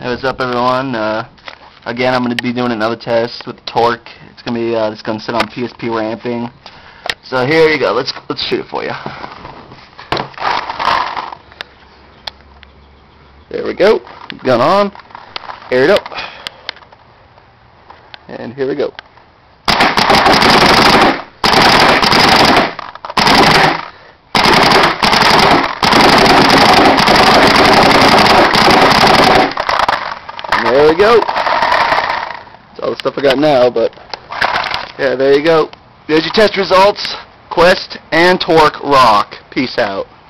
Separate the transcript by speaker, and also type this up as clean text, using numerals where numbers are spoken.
Speaker 1: Hey, what's up, everyone? Again, I'm going to be doing another test with the torque. It's going to be it's going to sit on PSP ramping. So here you go. Let's shoot it for you. There we go. Gun on. Air it up. And here we go. There we go. That's all the stuff I got now, but yeah, there you go. There's your test results. Quest and Torque rock. Peace out.